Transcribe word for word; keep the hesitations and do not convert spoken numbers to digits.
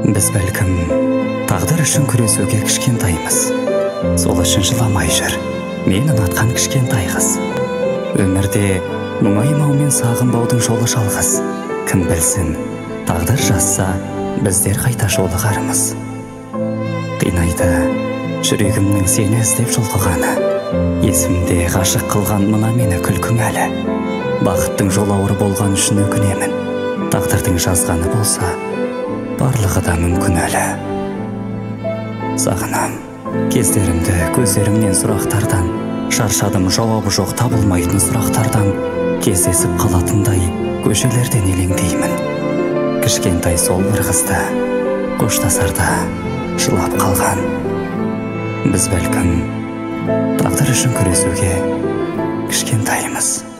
Біз бәлкім тағдыр үшін күресуге кішкентаймыз. Сол үшін жыламай жүр мен ұнатқан кішкентай қыз. Өмірде мұңаймау мен сағынбаудың жолы жалғыз. Кім білсін, тағдыр жазса, біздер қайта жолығармыз. Қинайды жүрегімнің сені іздеп жолығаны. Есімде ғашық қылған мына мені күлкің әлі. Бақыттың жолауыр болған үшін өкінемін. Тағдырдың жазғаны болса, барлығы да мүмкін әлі. Сағынам кездерімді көздерімнен сұрақтардан, шаршадым жауабы жоқ табылмайтын сұрақтардан. Кездесіп қалатындай көшелерден елеңдеймін. Кішкентай сол бір қызды қоштасарда жылап қалған. Біз бәлкім тағдыр үшін күресуге кішкентаймыз.